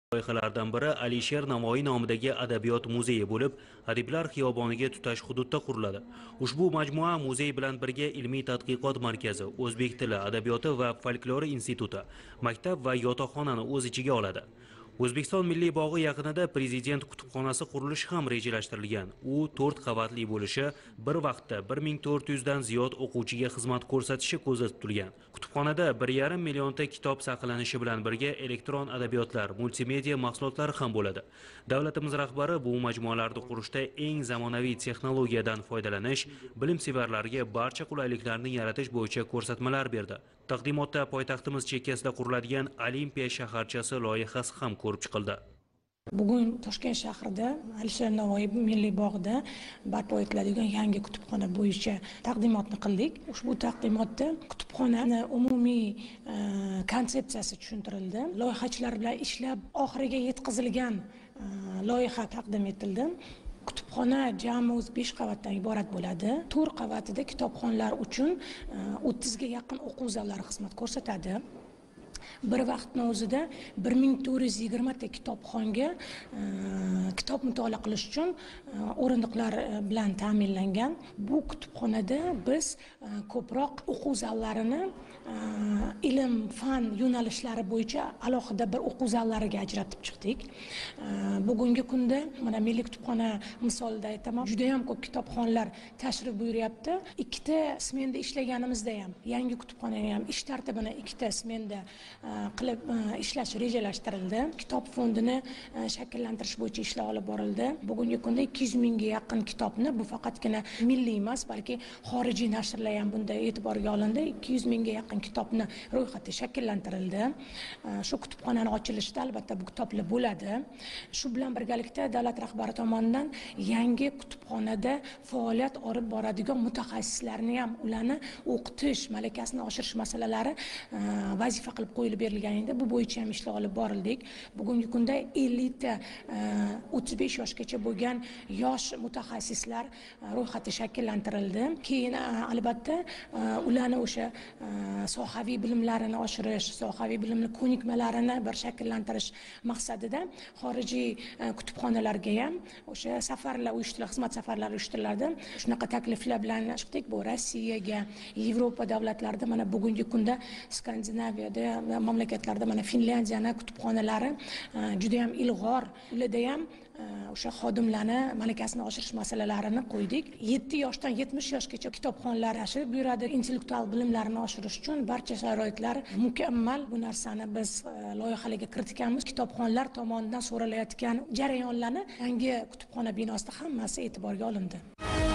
Loyihalardan biri Alisher Navoiy nomidagi adabiyot muzeyi bo'lib, Adiblar xiyoboniga tutash hududda quriladi. Ushbu majmua muzey bilan birga ilmiy tadqiqot markazi, o'zbek tili, adabiyoti va folklori instituti, maktab va yotoqxonani o'z ichiga oladi. O'zbekiston Milliy bog'i yaqinida Prezident kutubxonasi qurilishi ham rejalashtirilgan. U 4 qavatli bo'lishi, bir vaqtda 1400 dan ziyod o'quvchiga xizmat ko'rsatishi ko'zda tutilgan. Kutubxonada 1,5 millionta kitob saqlanishi bilan birga elektron adabiyotlar, multimedia mahsulotlari ham bo'ladi. Davlatimiz rahbari bu majmualarni qurishda eng zamonaviy texnologiyadan foydalanish, bilimsevarlarga barcha qulayliklarni yaratish bo'yicha ko'rsatmalar berdi. Taqdimotda poytaxtimiz chekkasida quriladigan Olimpiya shaharchasi loyihasi ham ko'rib chiqildi. Bugun Toshkent shahrida Alisher Navoiy Milliy bog'ida barpo etiladigan yangi kutubxona bo'yicha taqdimotni qildik. Ushbu taqdimotda kutubxonani umumiy konsepsiyasi tushuntirildi. Loyihachilar bilan ishlab oxiriga yetkazilgan loyiha taqdim etildi. Kutubxona jami 5 qavatdan iborat bo'ladi. 4 qavatida kitobxonlar uchun 30 ga yaqin o'quv zallari xizmat ko'rsatadi. Bir vaqtning o'zida 1420 ta kitobxonga kitob mutolaa qilish uchun o'rindiqlar bilan ta'minlangan. Bu kutubxonada biz ko'proq o'quv zallarini ilm, fan yo'nalishlari bo'yicha alohida bir o'quv zallariga ajratib chiqdik. Bugungi kunda mana Milliy kutubxona misolida aytaman, juda ham ko'p kitobxonlar tashrif buyuryapti. 2 ta smenda ishlaganimizda ham yangi kutubxonani ham ish tartibini 2 ta smenda qilib ishlash rejalashtirildi. Kitob fondini shakllantirish bo'yicha ishlar olib borildi. Bugungi kunda 200 mingga yaqin kitobni, bu faqatgina milliy emas, balki xorijiy nashrlar ham bunda e'tiborga olindi. 200 mingga yaqin kitobni ro'yxati shakllantirildi. Shu kutubxonaning ochilishida albatta bu kitoblar bo'ladi. Shu bilan birgalikda davlat rahbari tomonidan yangi kutubxonada faoliyat olib boradigan mutaxassislarni ham ularni o'qitish, malakasini oshirish masalalari vazifa qilib qo'yilib berilganida bu bo'yicha ham ishlar olib borildik. Bugungi kunda 50 ta 35 yoshgacha bo'lgan yosh mutaxassislar ro'yxati shakllantirildi. Keyin albatta ularni o'sha sohaviy bilimlarini oshirish, sohaviy bilimli ko'nikmalarini bir shakllantirish maqsadida xorijiy kutubxonalarga ham o'sha safarlar uyushtiriladi, xizmat safarlari uyushtiriladi. Shunaqa takliflar bilan chiqdik. Bu Rossiyaga, Yevropa davlatlarida, mana bugungi kunda Skandinaviyada va mamlakatlarda, mana Finlyandiyani kutubxonalari juda ham ilg'or. Ularda ham o'sha xodimlarni malakasini oshirish masalalarini qo'ydik. 7 yoshdan 70 yoshgacha kitobxonlar yashab yuradi. Intellektual bilimlarini oshirish uchun barcha sharoitlar mukammal. Bu narsani biz loyihalarga kiritganmiz. Kitobxonlar tomonidan so'ralayotgan jarayonlarni yangi kutubxona binosida hammasi e'tiborga olindi.